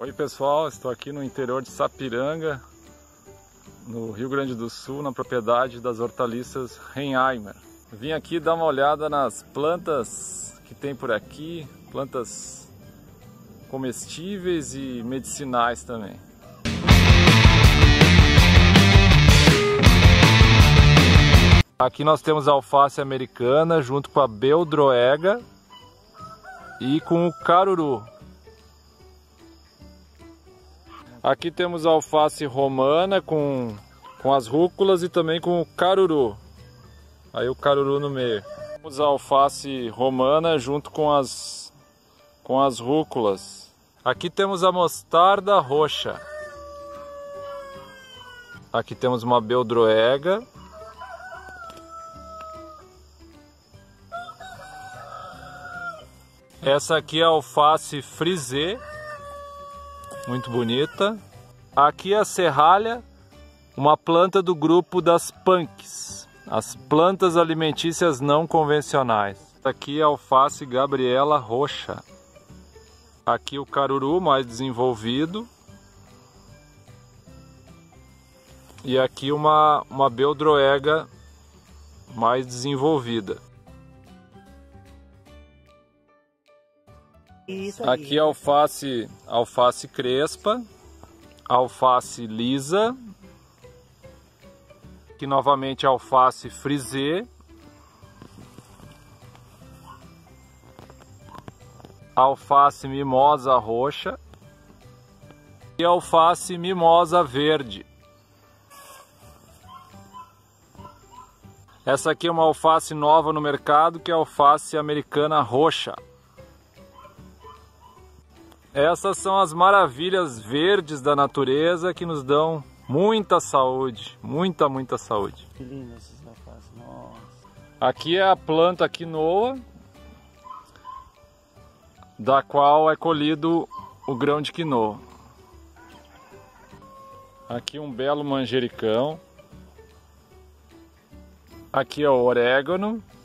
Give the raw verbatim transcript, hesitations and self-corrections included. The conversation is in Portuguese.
Oi pessoal, estou aqui no interior de Sapiranga, no Rio Grande do Sul, na propriedade das hortaliças Reinheimer. Vim aqui dar uma olhada nas plantas que tem por aqui, plantas comestíveis e medicinais também. Aqui nós temos a alface americana junto com a beldroega e com o caruru. Aqui temos a alface romana com, com as rúculas e também com o caruru. Aí o caruru no meio. Temos a alface romana junto com as, com as rúculas. Aqui temos a mostarda roxa. Aqui temos uma beldroega. Essa aqui é a alface frisée. Muito bonita. Aqui a serralha, uma planta do grupo das punks, as plantas alimentícias não convencionais. Aqui a alface Gabriela roxa. Aqui o caruru mais desenvolvido. E aqui uma, uma beldroega mais desenvolvida. Aqui a alface, alface crespa, alface lisa, aqui novamente a alface frisée, alface mimosa roxa e alface mimosa verde. Essa aqui é uma alface nova no mercado, que é a alface americana roxa. Essas são as maravilhas verdes da natureza que nos dão muita saúde, muita, muita saúde. Que lindo esses alfaces, nossa. Aqui é a planta quinoa, da qual é colhido o grão de quinoa. Aqui um belo manjericão. Aqui é o orégano.